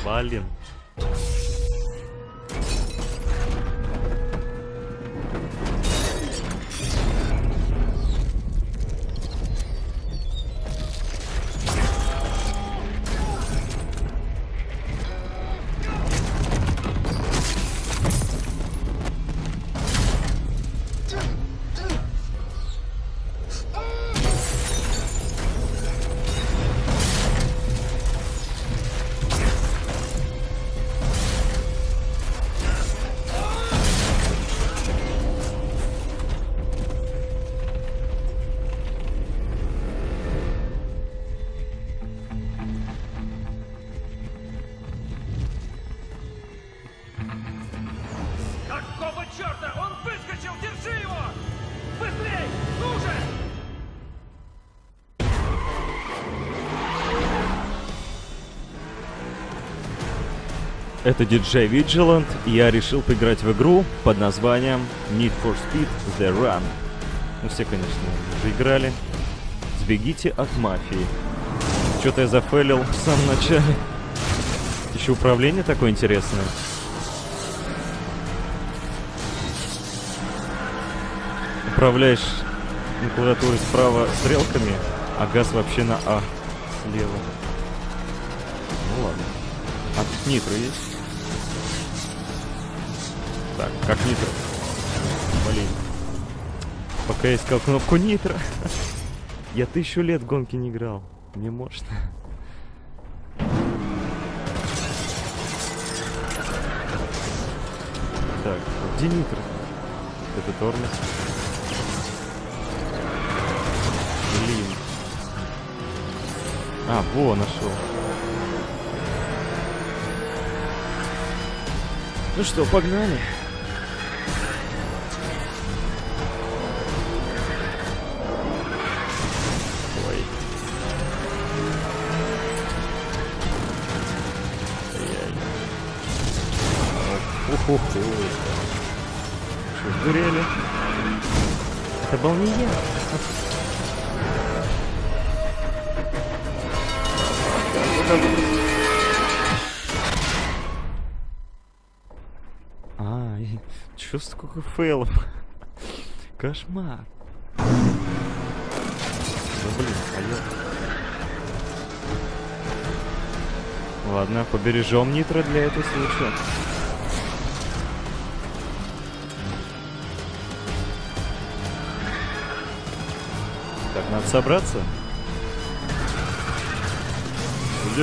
Блин. Какого черта? Он выскочил! Держи его! Быстрей! Ну же! Это DJ Vigilant, и я решил поиграть в игру под названием Need for Speed The Run. Ну, все, конечно, уже играли. Сбегите от мафии. Что-то я зафейлил в самом начале. Еще управление такое интересное. Управляешь на клавиатуре справа стрелками, а газ вообще на А слева. Ну ладно. А тут нитро есть? Так, как нитро? Блин. Пока я искал кнопку нитро. Я 1000 лет в гонки не играл. Не может. Так, где нитро? Это тормоз. Блин. А, во, нашел. Ну что, погнали. Ой. Ай-яй. Уху-ху. Что, сдурели? Это был не я. Чё сколько фейлов? Кошмар. Да блин, поехали. Ладно, побережем нитро для этого случая. Так, надо собраться. Иди.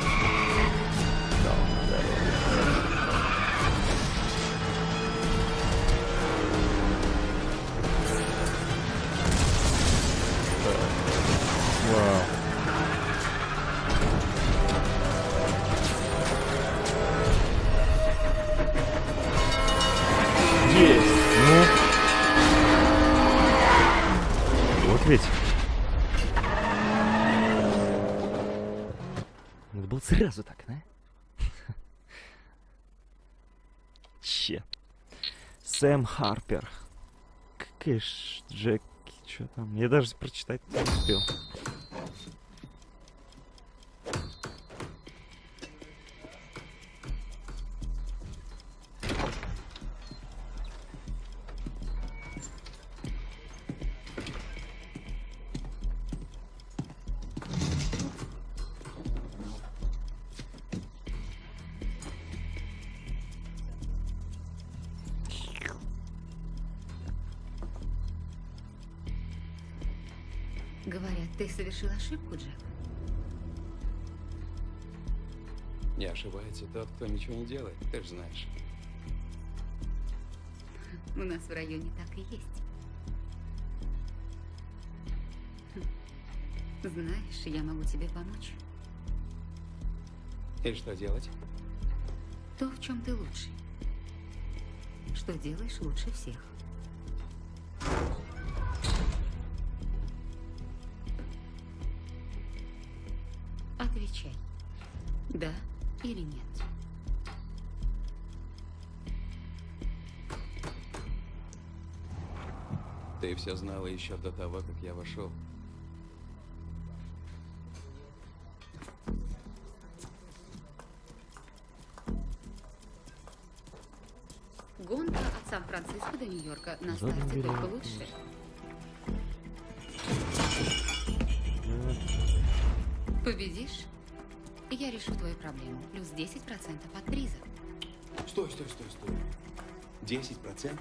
Ведь надо было сразу так, да? Че? Сэм Харпер. Кэш Джеки, что там? Я даже прочитать не успел. Говорят, ты совершил ошибку, Джек. Не ошибается тот, кто ничего не делает, ты же знаешь. У нас в районе так и есть. Знаешь, я могу тебе помочь. И что делать? То, в чем ты лучший. Что делаешь лучше всех. Отвечай. Да или нет? Ты все знала еще до того, как я вошел. Гонка от Сан-Франциско до Нью-Йорка на Задом старте берем. только лучше. Победишь? Я решу твою проблему. Плюс 10% от приза. Стой. 10%?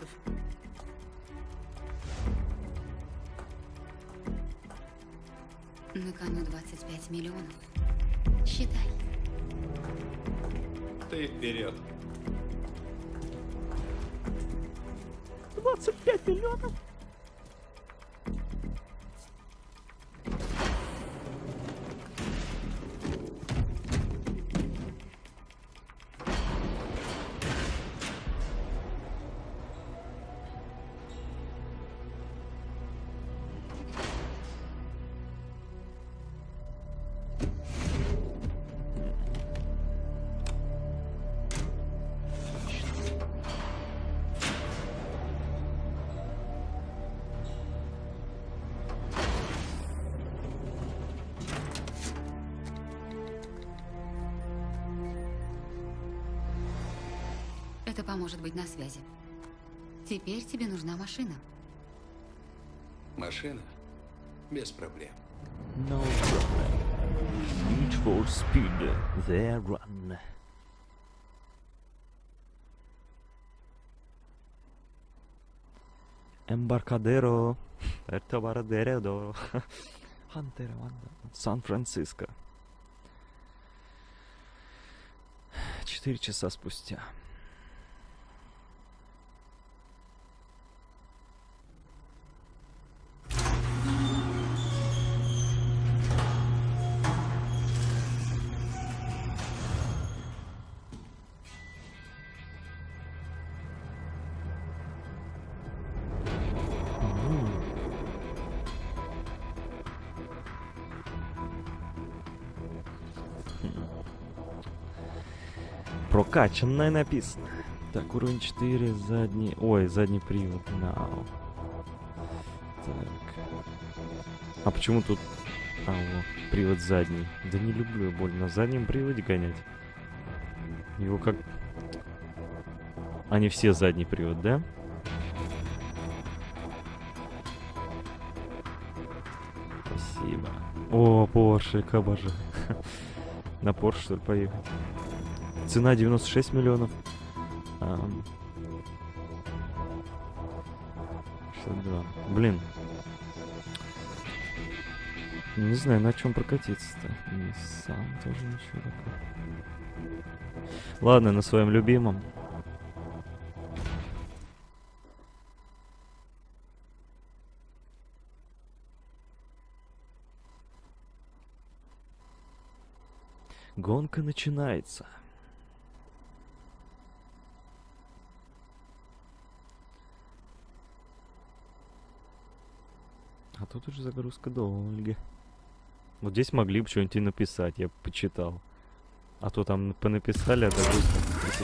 На кону 25 миллионов. Считай. Ты вперед. 25 миллионов? Это поможет быть на связи. Теперь тебе нужна машина. Машина? Без проблем. No problem. Need for Speed The Run. Embarcadero. Это Варадередо. Сан-Франциско. 4 часа спустя. Прокачанная написано. Так, уровень 4, задний... Ой, задний привод. Now. Так. А почему тут... А, вот, привод задний. Да не люблю я больно на заднем приводе гонять. Его как... Они все задний привод, да? Спасибо. О, Порше, обожаю. На Порше, что ли, поехать? Цена 96 миллионов. 62. Блин. Не знаю, на чем прокатиться-то. Nissan тоже ничего такого. Ладно, на своем любимом. Гонка начинается. А тут уже загрузка долгая. Вот здесь могли бы что-нибудь и написать, я бы почитал. А то там понаписали, а загрузка.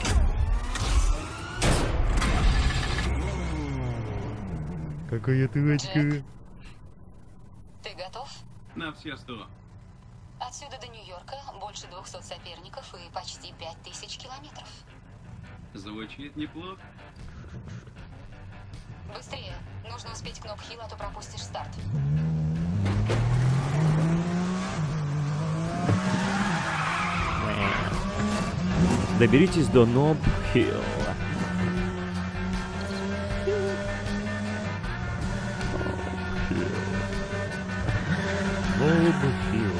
Какая ты очка. Ты готов? На все 100. Отсюда до Нью-Йорка больше 200 соперников и почти 5000 километров. Звучит неплохо. Быстрее. Нужно успеть к Ноб-Хилл, а то пропустишь старт. Доберитесь до Ноб-Хилл. Ноб-Хилл.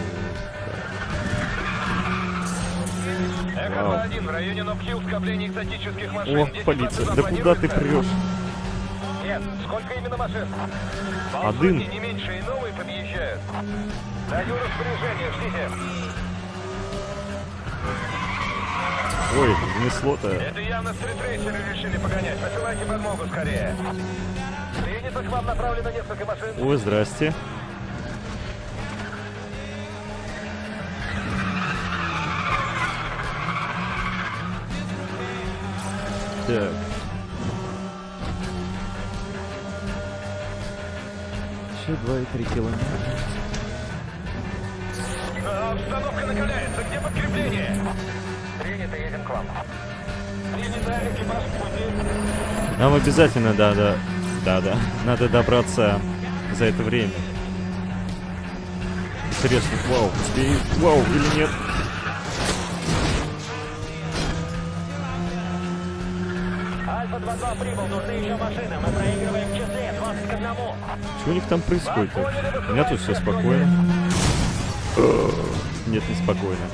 Эхо-1, в районе Ноб-Хилл скопление экзотических машин. О, полиция, да куда ты прешь? Нет, сколько именно машин? Один. Не меньше, и новые подъезжают. Даю распоряжение, ждите. Ой, занесло-то. Это явно стритрейсеры решили погонять. Посылайте подмогу скорее. В юнитах к вам направлено несколько машин. Ой, здрасте. Так. Еще 2,3 километра. Обстановка накаляется. Где подкрепление? Принято, едем к вам. Принято, экипаж в пути. Нам обязательно, да, надо добраться за это время. Интересно, вау, успею, вау или нет? Альфа-2-2 прибыл, нужны еще машины. Мы проигрываем в числе 20 к 1. Что у них там происходит? У меня тут все спокойно. Нет, не спокойно.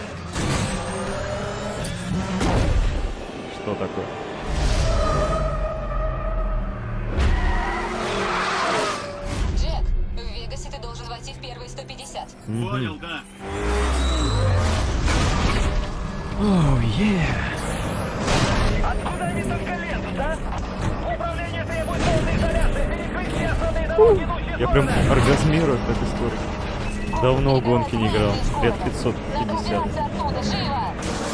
Что такое? Джек, в Вегасе ты должен войти в первые 150. Понял, да. Оу, Откуда они только лезут, а? Управление требует полной изоляции. Перекрыть все основные дороги, идущие Я с прям города. оргазмирую от этой истории. Давно в гонки не играл. Лет 550. Убираться оттуда, живо!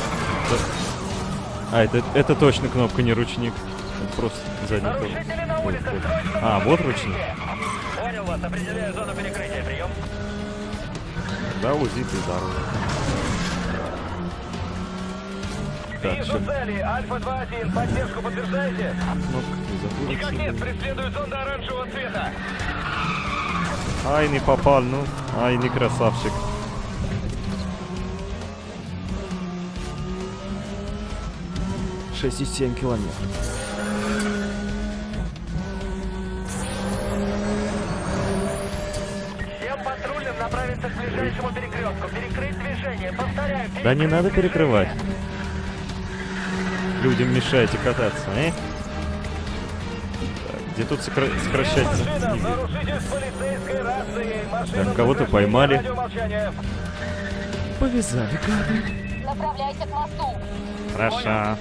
А, это точно кнопка, не ручник. Это просто задний ход. Нарушители на улице, срочно А, вот ручник. Понял вас, определяю зону перекрытия. Прием. Да, УЗИ ты здорово. Так, Вижу все. цели. Альфа-2-1. Поддержку подтверждаете? Кнопка не Никак нет. забудется. Преследует зонда оранжевого цвета. Ай, не попал, ну. Ай, не красавчик. — 6,7 километров. Всем патрульным направиться к ближайшему перекрестку. Перекрыть движение. Повторяю. Да не перекрыть надо движение. перекрывать. Людям мешаете кататься, Так, где тут сокращать? Машина, нарушитель с полицейской рацией. Машина Так, кого-то с поймали. радиомолчания. Повязали гады. Направляйся к мосту. Хорошо.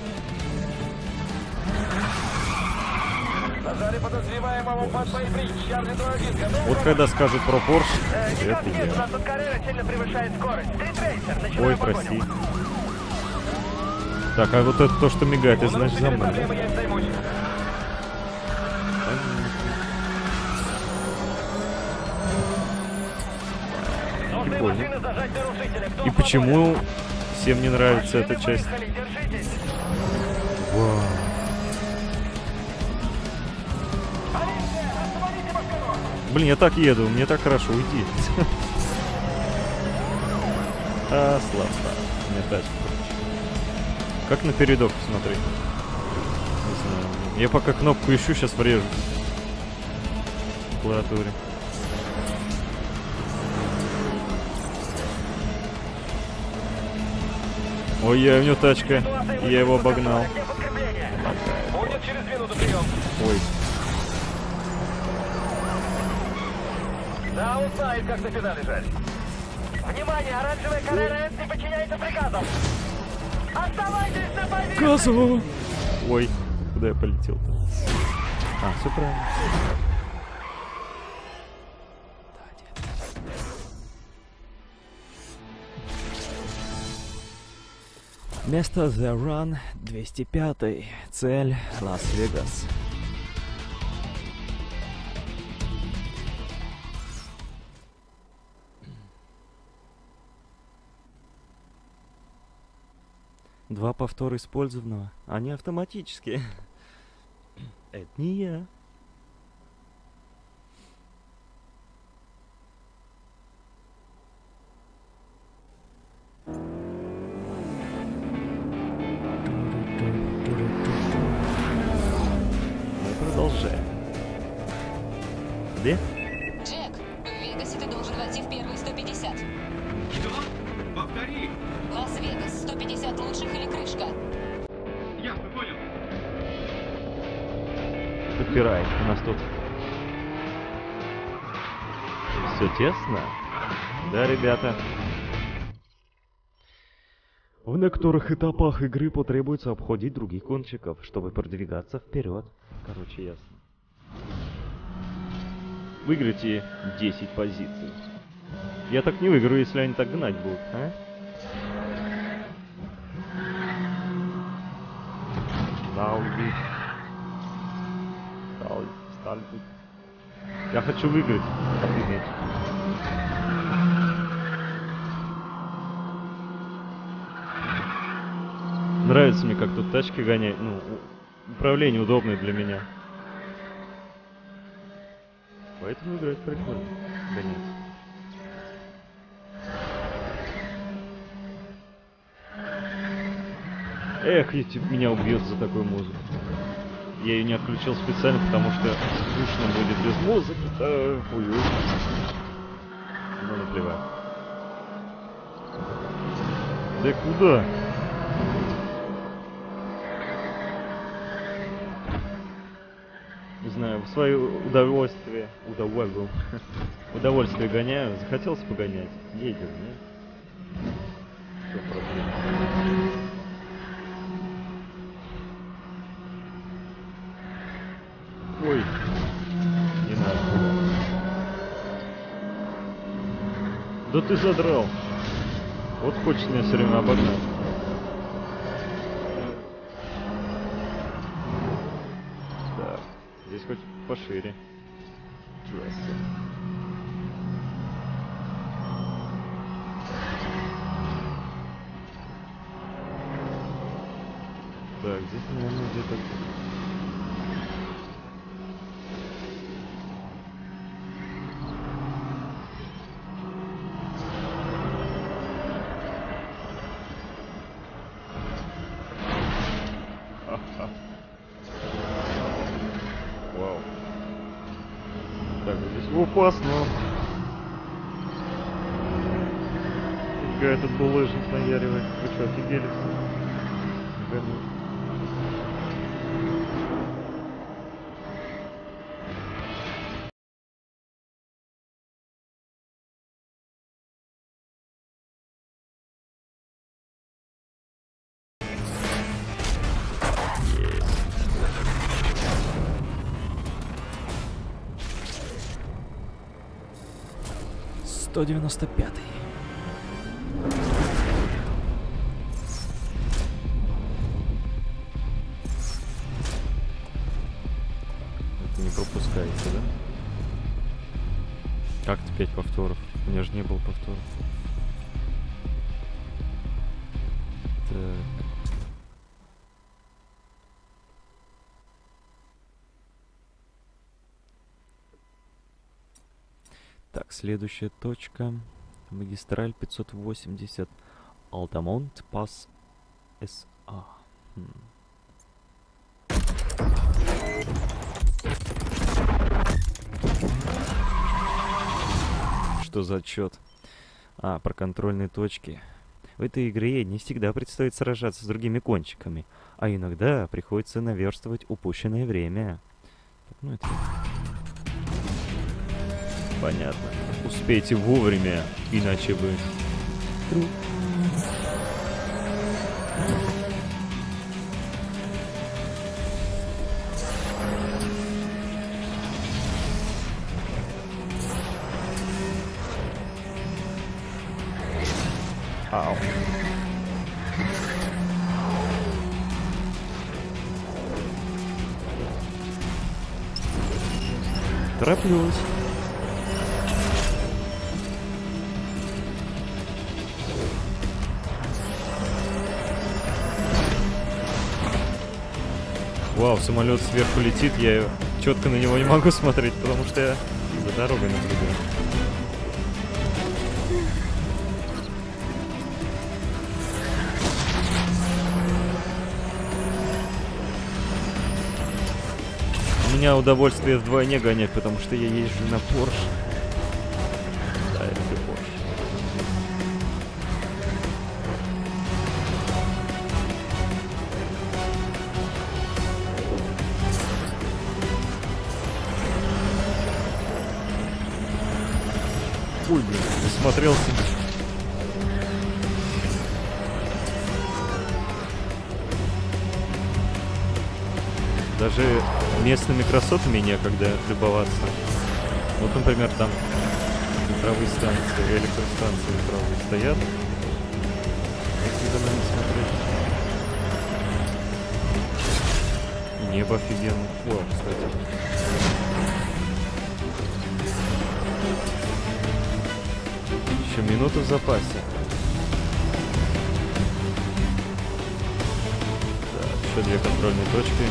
Нажали подозреваемому под боепричь. Чарли 2-1. Готовы? Вот когда скажут про Порш, Никак это нет, у я. нас тут карьера сильно превышает скорость. Стритрейсер, Ой, начинаем прости. погоню. Так, а вот это то, что мигает, это У значит за нарушителя мной, проблемы, да? я им займусь. Нужны Прикольно. машины зажать нарушителя. Кто И в почему всем не подоле? нравится эта Машины часть? выехали, держитесь. Вау. Полиция, остановите машину. Блин, я так еду, мне так хорошо, уйди. А, слабо. Мне тачка. Как на передок посмотреть? Не знаю. Я пока кнопку ищу, сейчас врежу. В клавиатуре. Ой, у него тачка. Я его обогнал. Где подкрепление? Будет через минуту прием. Ой. Да, он знает, как на педали жать. Внимание, оранжевая Каррера не подчиняется приказам. Оставайтесь на позиции. Газу! Ой, куда я полетел-то? А, все правильно. Место The Run 205. Цель Лас-Вегас. Два повтора использованного. Они автоматические. Это не я. Мы продолжаем. Где? Джек, в Вегасе ты должен войти в первые 150. Что? Повтори. Лас-Вегас, 150 лучших или крышка. Ясно, понял. Подпирай. У нас тут все тесно. Да, ребята? В некоторых этапах игры потребуется обходить других гонщиков, чтобы продвигаться вперед. Короче, ясно. Выиграйте 10 позиций. Я так не выиграю, если они так гнать будут, а? Сталби. Я хочу выиграть. Офигеть. Нравится мне, как тут тачки гоняют. Ну, управление удобное для меня. Поэтому играть прикольно. Гонять. Эх, YouTube меня убьет за такую музыку. Я ее не отключил специально, потому что скучно будет без музыки. Ой-ой. Ну, наплевать. Да куда? Не знаю, в свое удовольствие. Удовольствие гоняю. Захотелось погонять. Едем, нет? Что проблема? Ой, не надо. Да ты задрал. Вот хочешь меня все время обогнать. Так, здесь хоть пошире. Трасса. Так, здесь, наверное, где-то... Вау. Так, здесь опасно. Какая этот булыжник наяривает. Вы что, офигели все? Гони. Сто 195. Это не пропускаете, да? Как-то 5 повторов. У меня же не было повторов. Так. Так, следующая точка. Магистраль 580. Алтамонт, Пас, СА. Что за отчет? А, про контрольные точки. В этой игре не всегда предстоит сражаться с другими кончиками, а иногда приходится наверстывать упущенное время. Так, ну это... Понятно. Успейте вовремя, иначе вы... Ау. Тороплюсь. Вау, самолет сверху летит, я четко на него не могу смотреть, потому что я за дорогой наблюдаю. У меня удовольствие вдвойне гонять, потому что я езжу на Porsche. Да, это Porsche. Ой, блин, засмотрелся. Даже местными красотами некогда любоваться. Вот, например, там ветровые станции, электростанции ветровые стоят. Никогда на них смотреть. Небо офигенно. О, кстати. Еще минута в запасе. еще 2 контрольные точки.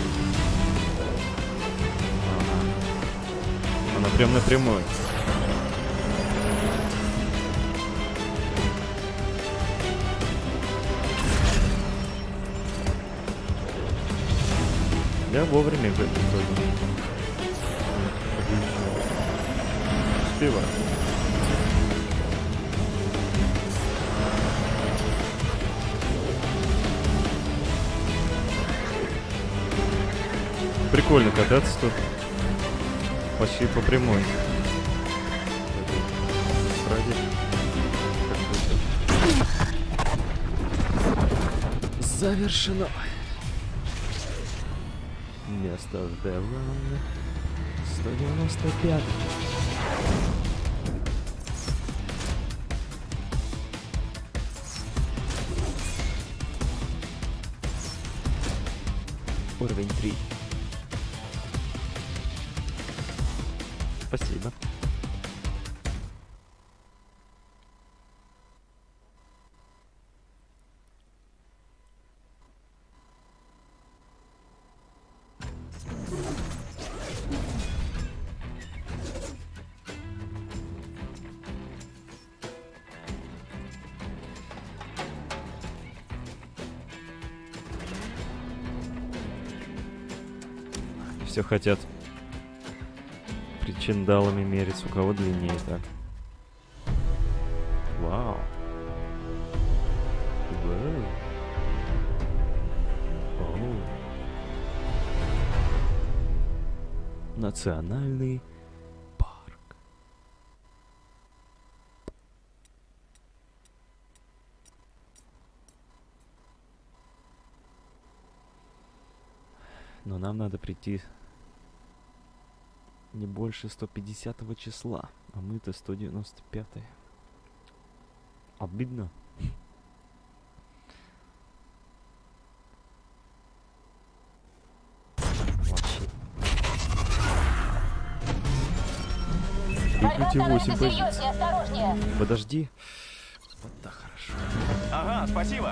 Ага. Она прям напрямую. Я вовремя в этом итоге. Успеваю. Прикольно кататься тут. Почти по прямой. Завершено. Место в The Run. 195. Уровень 3. Спасибо. Все хотят причиндалами мерить, у кого длиннее так. Вау. Вау. Оу. Национальный парк. Но нам надо прийти не больше 150 числа, а мы-то 195. Обидно. Вообще. Прикрытие 8 позиций. осторожнее. Подожди. Вот так хорошо. Ага, спасибо.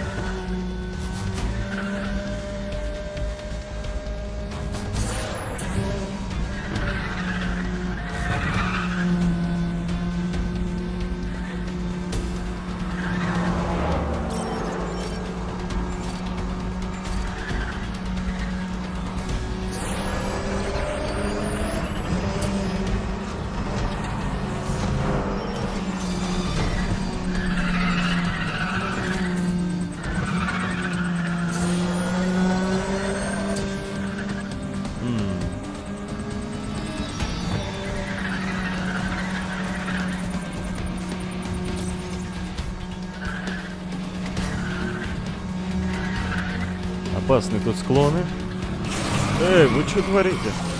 Опасные тут склоны. Эй, вы что творите?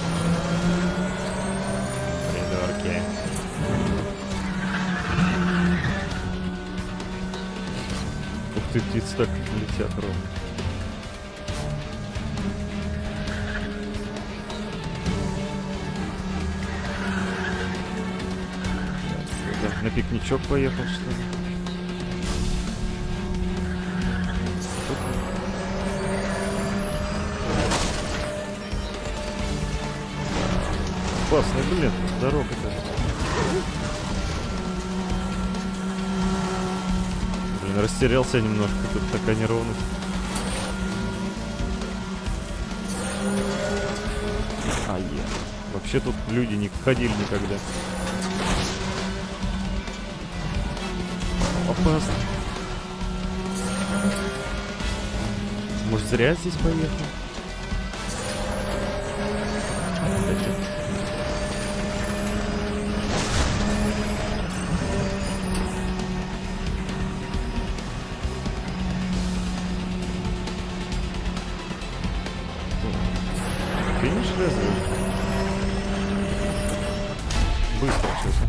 Придурки. Ух ты, птицы так летят ровно. На пикничок поехал, что ли? Опасная, блин, дорога-то. Блин, растерялся немножко, тут такая неровность. Вообще тут люди не ходили никогда. Опасно. Может, зря здесь поехал? Финиш разве? Быстро что-то.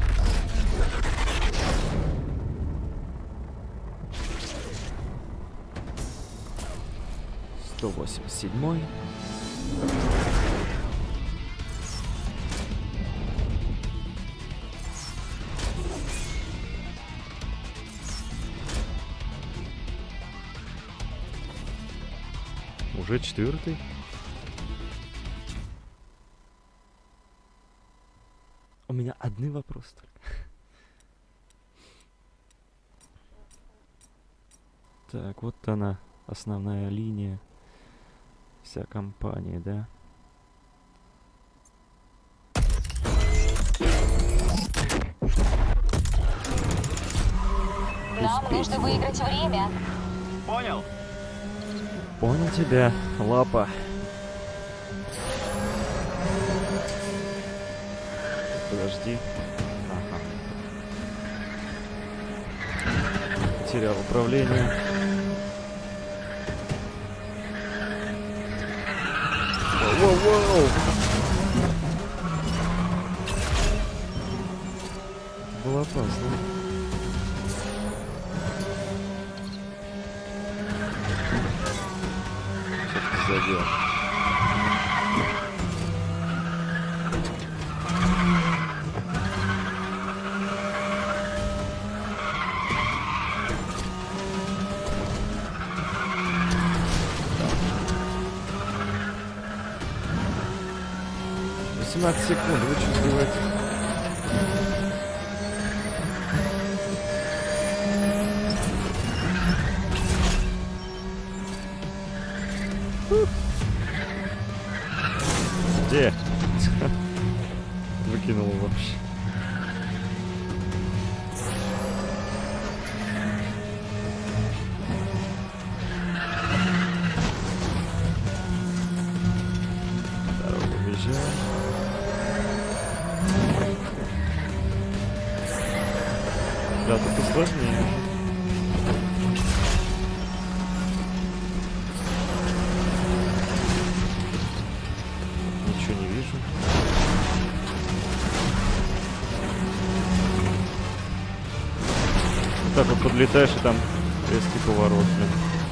седьмой. Уже 4-й? У меня одни вопросы только. Так, вот она, основная линия. Вся компания, да? Нам нужно выиграть время. Понял. Понял тебя, лапа. Подожди. Ага. Потерял управление. Воу-воу-воу! Было опасно. Задел. Секунд, вы что сделаете? Где? Выкинул вообще. Дорогу уезжаем. Да, тут посложнее. Ничего не вижу. Вот так вот подлетаешь, и там резкий поворот, блин.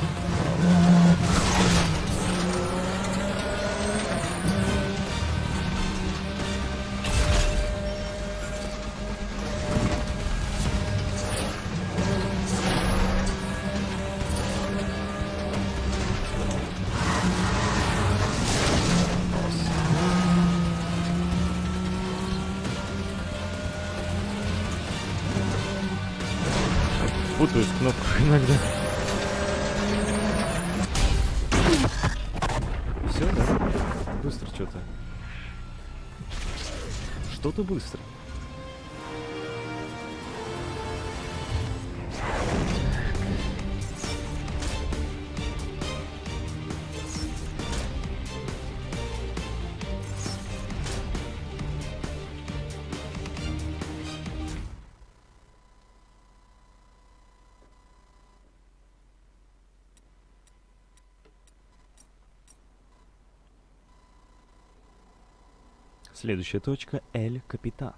Путаюсь кнопку иногда. Все, да? Быстро что-то. Что-то быстро. Следующая точка — Эль Капитан.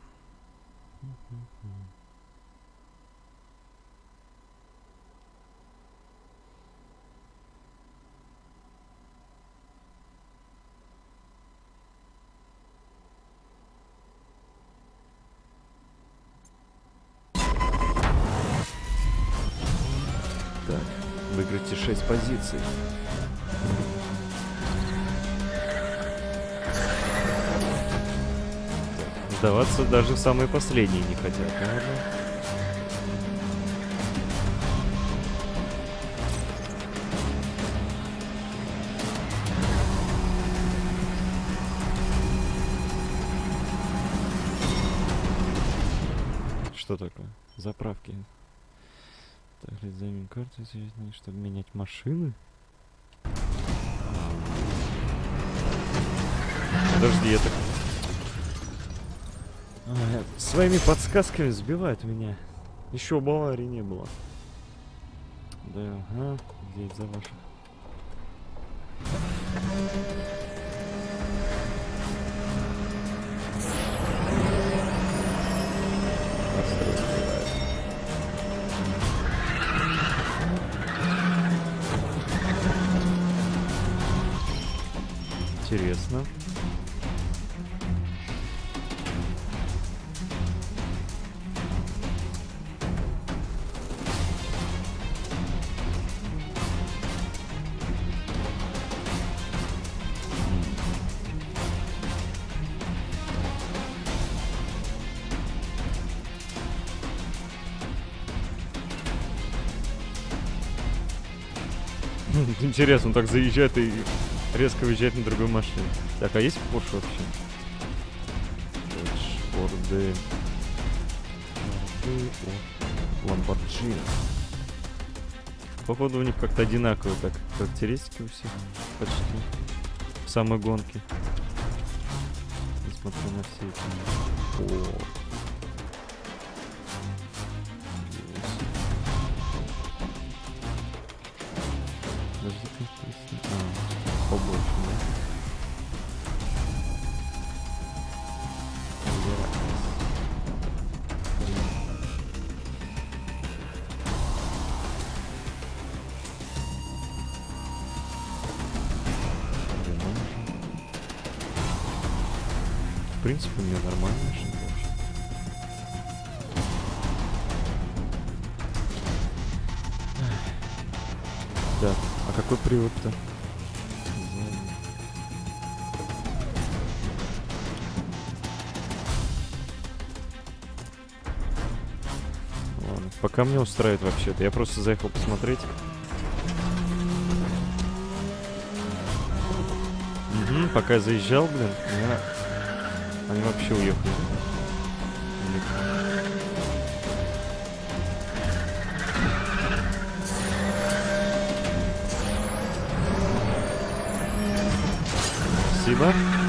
Так, выиграйте 6 позиций. Сдаваться даже самые последние не хотят, наверное. Что такое? Заправки. Так, экзамен карты, чтобы менять машины. Подожди, я так... Своими подсказками сбивают меня. Еще Баварии не было. Да, ага, здесь за ваших. Интересно. Интересно, он так заезжает и резко выезжает на другую машину. Так, а есть Porsche вообще? Форды. Lamborghini. Походу у них как-то одинаковые так характеристики у всех. Почти. В самой гонке. Несмотря на все эти... О. Побольше, да? В принципе, у меня нормальная машина вообще. Так, а какой привод-то? Ладно, пока меня устраивает вообще-то. Я просто заехал посмотреть. Угу, пока я заезжал, блин, они вообще уехали. Спасибо.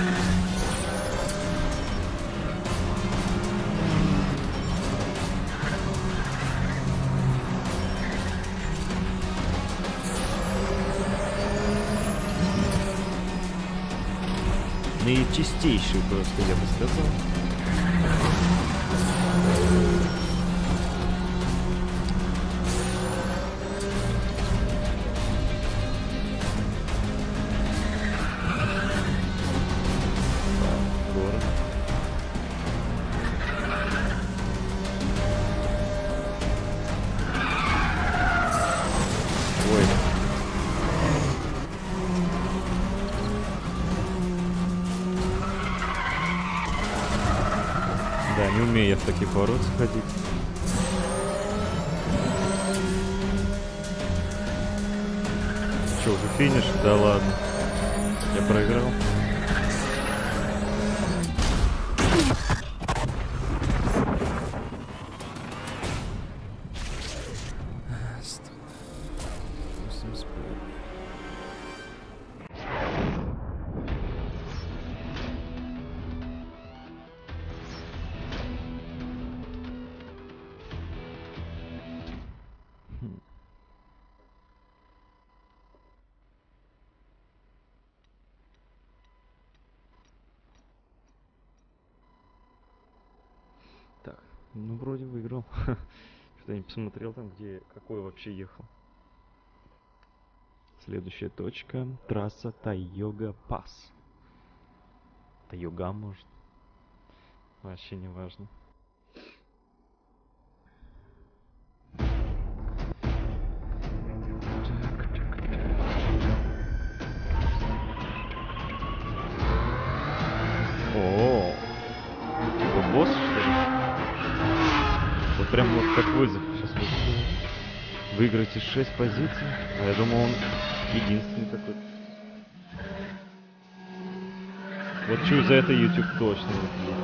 Наичистейший просто, я бы сказал. Город. Ой. Да, не умею я в такие повороты ходить. Че, уже финиш? Да ладно. Я проиграл. Так, ну вроде выиграл. Что-то я не посмотрел там, где какой вообще ехал. Следующая точка. Трасса Тайога Пас. Тайога, может. Вообще не важно. О, это босс, что ли? Вот прям вот как вызов. Сейчас выиграйте 6 позиций. А я думал, он единственный такой. Вот чую, за это YouTube точно не пьет.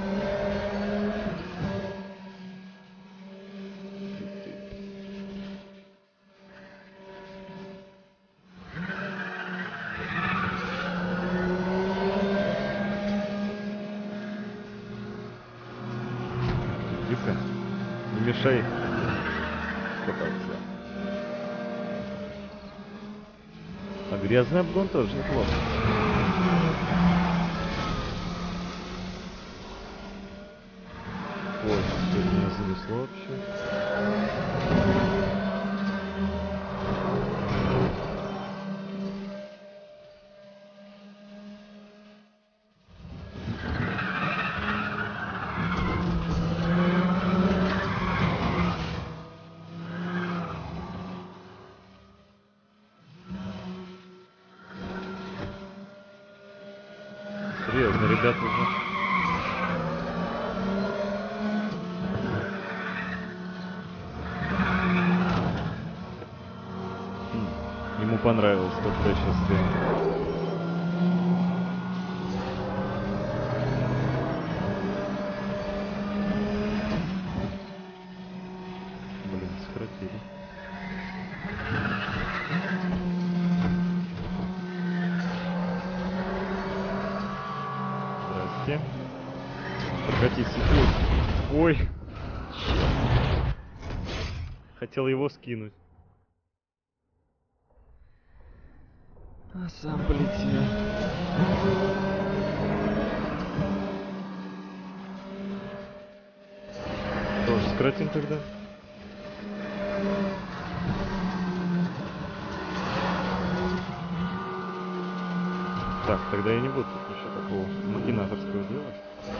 Юка, не мешай кататься. А грязный обгон тоже неплохо. Ой, что это меня занесло вообще? Серьезно, ребята уже. понравилось, как ты сейчас сделал. Блин, сократили. Здрасте. Прокатись секунд. Ой. Хотел его скинуть. А сам полетел. Тоже сократим тогда. Так, тогда я не буду тут ничего такого махинаторского делать.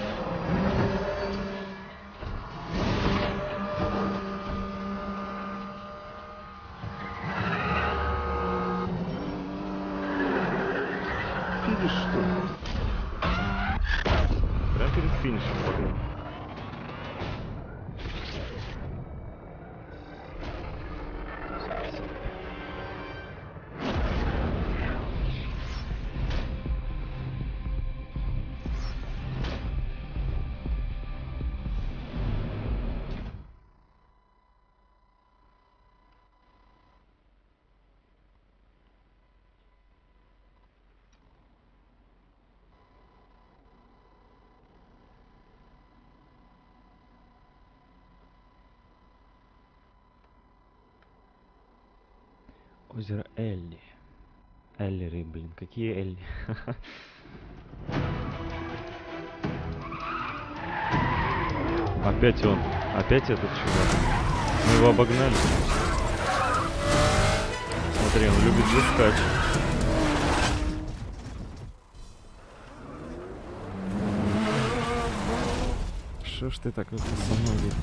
Финиш, что ли? Прямо перед финишем погнал. Озеро Элли. Эллеры, блин, какие Элли? Опять он. Опять этот чувак. Мы его обогнали. Смотри, он любит заскать. Что ж ты так со мной ведь?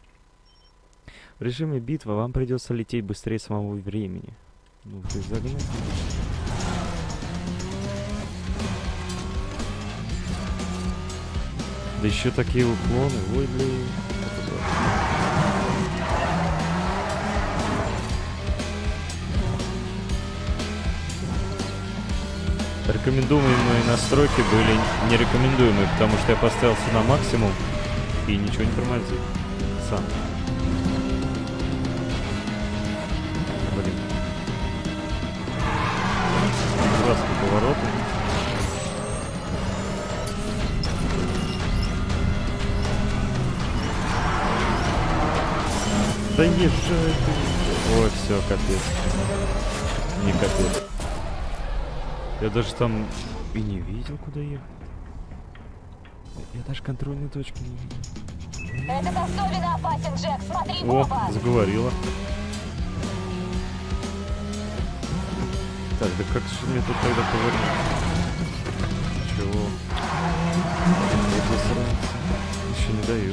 В режиме битвы вам придется лететь быстрее самого времени. Ну ты загнул. Да еще такие уклоны. Ой, блин. Рекомендуемые настройки были нерекомендуемые, потому что я поставил все на максимум и ничего не тормозит сам. Блин. Дурацкие повороты. Да езжай ты. Ой, все, капец. Не капец. Я даже там и не видел, куда ехать. Я даже контрольной точки не видел. Этот особенно опасен, Джек. Смотри в О, оба. заговорила. Так, да как же мне тут тогда повернуть? Чего? Еще не дают.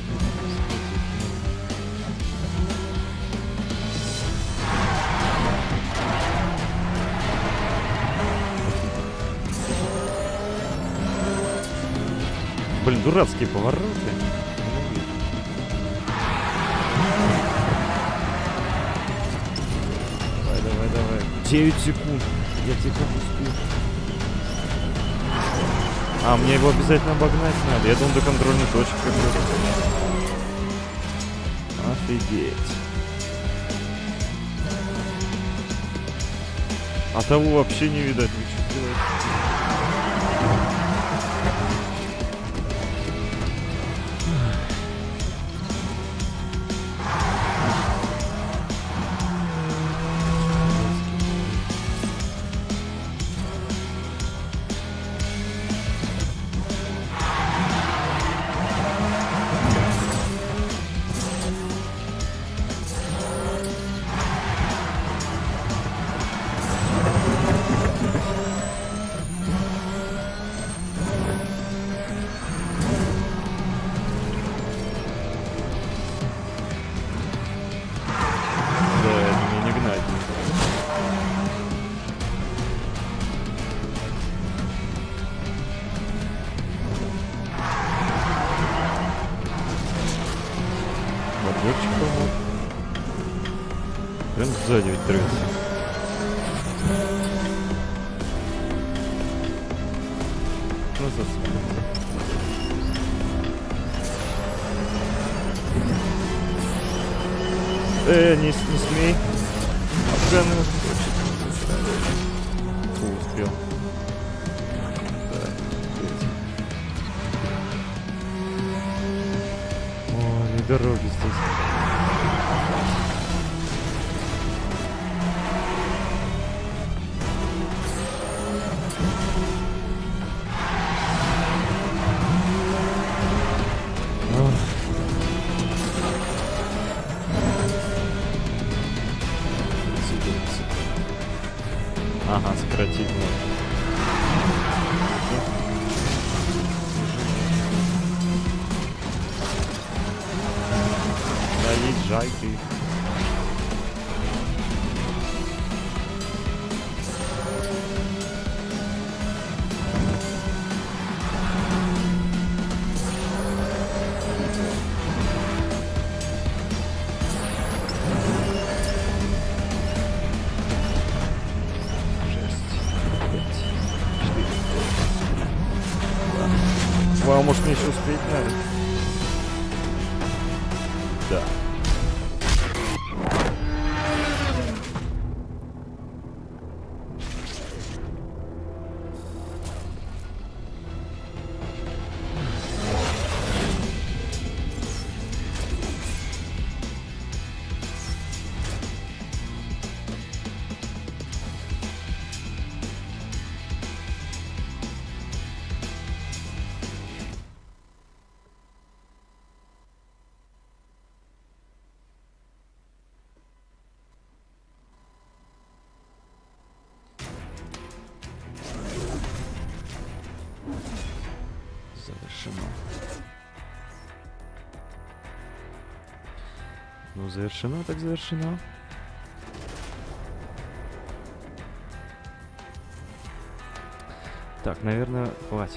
Блин, дурацкие повороты. Давай, давай, давай. 9 секунд. Я тебя как успею. А, мне его обязательно обогнать надо. Я думал, до контрольной точки как-то. Офигеть. А того вообще не видать. Вы что делаете? Прям сзади ведь трется. Назад смотри. Не смей. Афганы. Фу, успел. Так, о, не дороги здесь. Ага, сократить можно. Заезжай ты. Вау, может мне еще успеть надо? Да. Завершено. Ну, завершено, так завершено. Так, наверное, хватит.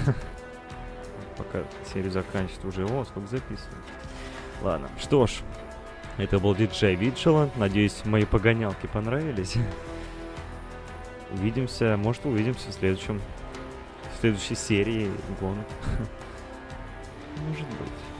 Пока серию заканчивает уже. О, сколько записывает. Ладно, что ж. Это был DJ Vigilant. Надеюсь, мои погонялки понравились. Увидимся, может, увидимся в следующей серии гонок. Может быть.